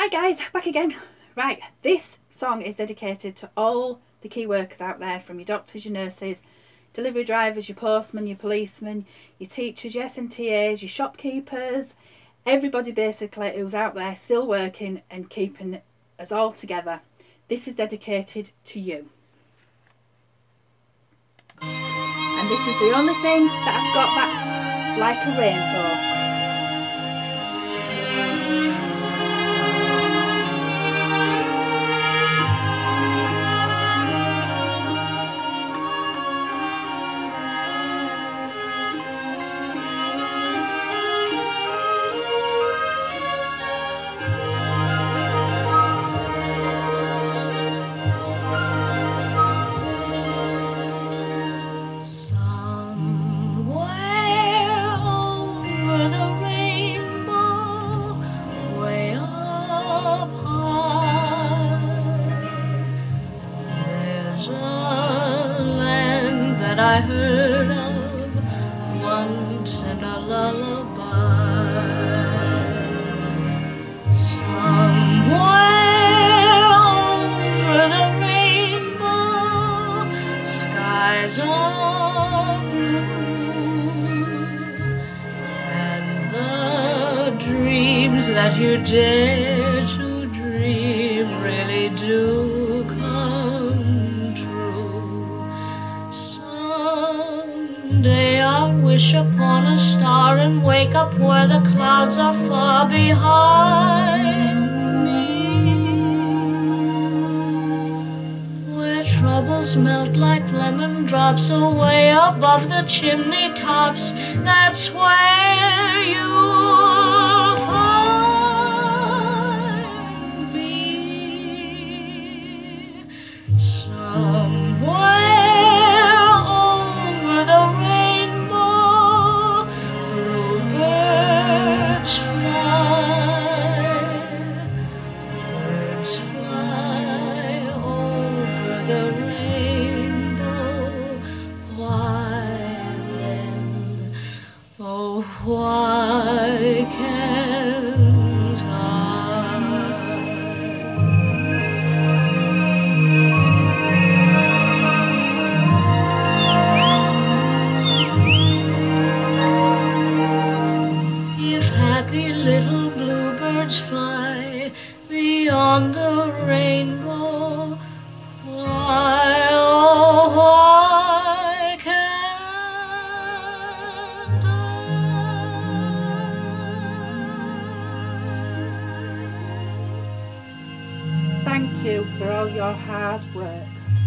Hi guys, back again. Right, this song is dedicated to all the key workers out there, from your doctors, your nurses, delivery drivers, your postmen, your policemen, your teachers, your S&TAs, your shopkeepers, everybody basically who's out there still working and keeping us all together. This is dedicated to you. And this is the only thing that I've got that's like a rainbow. I heard of once in a lullaby. Somewhere over the rainbow, skies are blue, and the dreams that you dare to dream really do come true. Someday I'll wish upon a star and wake up where the clouds are far behind me, where troubles melt like lemon drops away above the chimney tops. That's where you'll find me. Somewhere why can't I? If happy little bluebirds fly beyond the rainbow, why, oh, why can't I? Thank you for all your hard work.